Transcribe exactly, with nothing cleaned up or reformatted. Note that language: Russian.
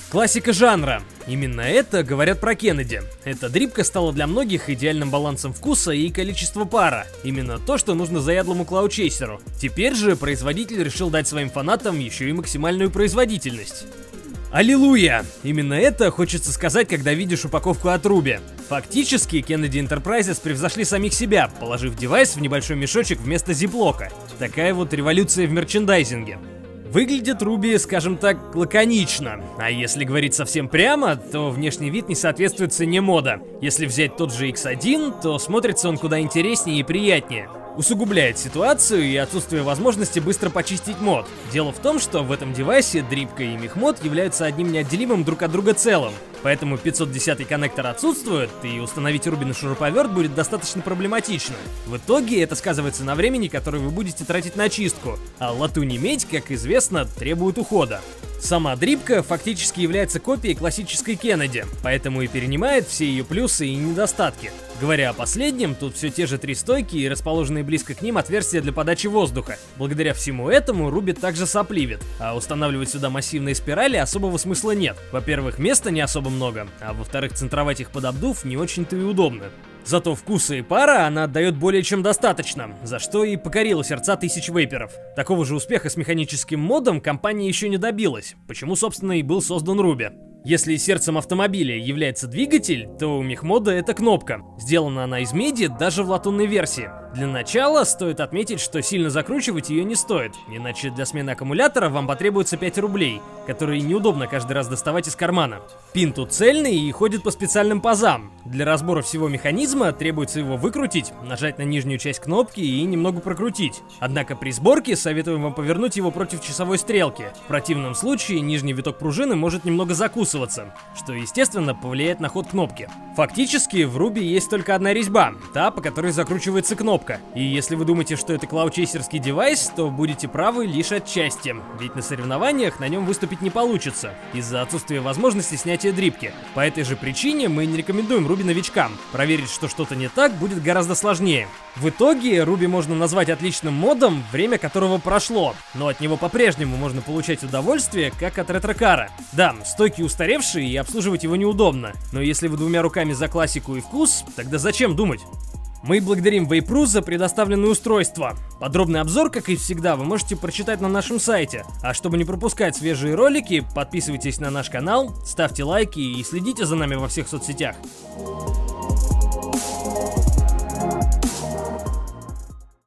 Классика жанра. Именно это говорят про Кеннеди. Эта дрипка стала для многих идеальным балансом вкуса и количества пара. Именно то, что нужно заядлому клаучейсеру. Теперь же производитель решил дать своим фанатам еще и максимальную производительность. Аллилуйя! Именно это хочется сказать, когда видишь упаковку от Руби. Фактически, Kennedy Enterprises превзошли самих себя, положив девайс в небольшой мешочек вместо зиплока. Такая вот революция в мерчендайзинге. Выглядит Руби, скажем так, лаконично. А если говорить совсем прямо, то внешний вид не соответствует цене мода. Если взять тот же икс один, то смотрится он куда интереснее и приятнее. Усугубляет ситуацию и отсутствие возможности быстро почистить мод. Дело в том, что в этом девайсе дрипка и мехмод являются одним неотделимым друг от друга целым. Поэтому пятьсот десятый коннектор отсутствует, и установить Руби на шуруповерт будет достаточно проблематично. В итоге это сказывается на времени, которое вы будете тратить на чистку, а латунь и медь, как известно, требуют ухода. Сама дрипка фактически является копией классической Kennedy, поэтому и перенимает все ее плюсы и недостатки. Говоря о последнем, тут все те же три стойки и расположенные близко к ним отверстия для подачи воздуха. Благодаря всему этому Руби также сопливит, а устанавливать сюда массивные спирали особого смысла нет. Во-первых, места не особо много, а во-вторых, центровать их под обдув не очень-то и удобно. Зато вкуса и пара она отдает более чем достаточно, за что и покорила сердца тысяч вейперов. Такого же успеха с механическим модом компания еще не добилась, почему, собственно, и был создан Руби. Если сердцем автомобиля является двигатель, то у мехмода это кнопка. Сделана она из меди даже в латунной версии. Для начала стоит отметить, что сильно закручивать ее не стоит, иначе для смены аккумулятора вам потребуется пять рублей, которые неудобно каждый раз доставать из кармана. Пин тут цельный и ходит по специальным пазам. Для разбора всего механизма требуется его выкрутить, нажать на нижнюю часть кнопки и немного прокрутить. Однако при сборке советуем вам повернуть его против часовой стрелки. В противном случае нижний виток пружины может немного закусываться, что естественно повлияет на ход кнопки. Фактически в Руби есть только одна резьба, та, по которой закручивается кнопка. И если вы думаете, что это клаучейсерский девайс, то будете правы лишь отчасти, ведь на соревнованиях на нем выступить не получится, из-за отсутствия возможности снятия дрипки. По этой же причине мы не рекомендуем Руби новичкам. Проверить, что что-то не так, будет гораздо сложнее. В итоге Руби можно назвать отличным модом, время которого прошло, но от него по-прежнему можно получать удовольствие, как от ретро-кара. Да, стойки устаревшие и обслуживать его неудобно, но если вы двумя руками за классику и вкус, тогда зачем думать? Мы благодарим Vape.ru за предоставленное устройство. Подробный обзор, как и всегда, вы можете прочитать на нашем сайте. А чтобы не пропускать свежие ролики, подписывайтесь на наш канал, ставьте лайки и следите за нами во всех соцсетях.